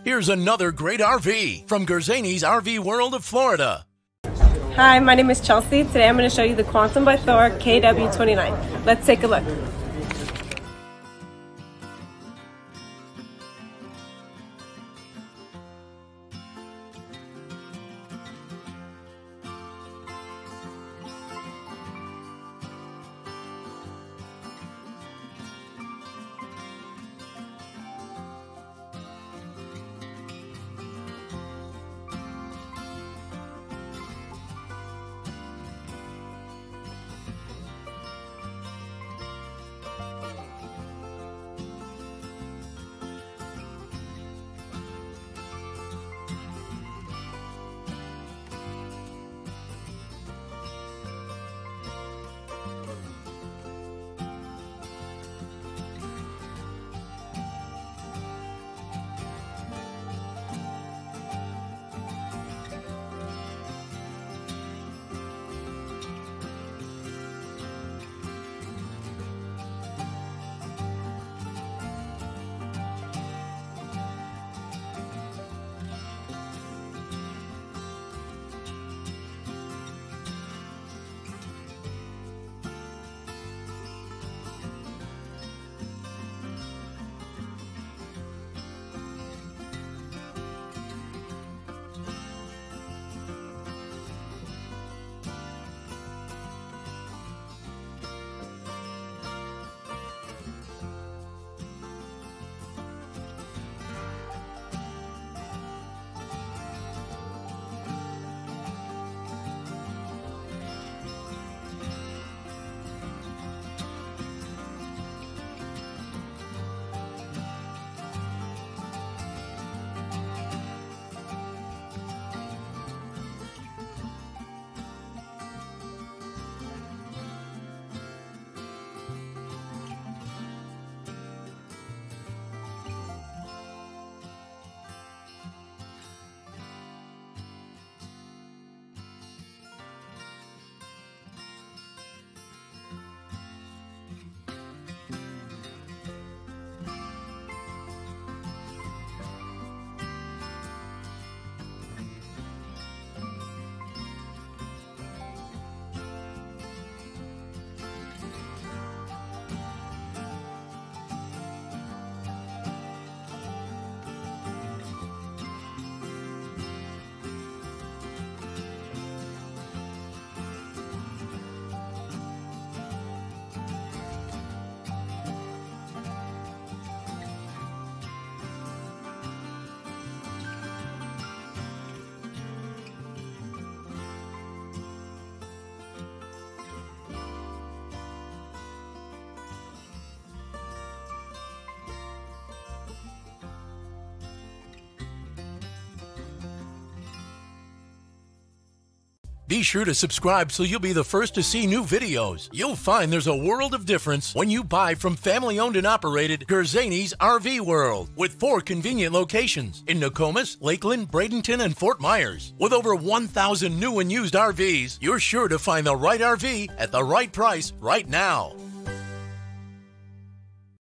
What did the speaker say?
Here's another great RV from Gerzeny's RV World of Florida. Hi, my name is Chelsea. Today I'm going to show you the Quantum by Thor-KW29. Let's take a look. Be sure to subscribe so you'll be the first to see new videos. You'll find there's a world of difference when you buy from family-owned and operated Gerzeny's RV World, with 4 convenient locations in Nokomis, Lakeland, Bradenton, and Fort Myers. With over 1,000 new and used RVs, you're sure to find the right RV at the right price right now.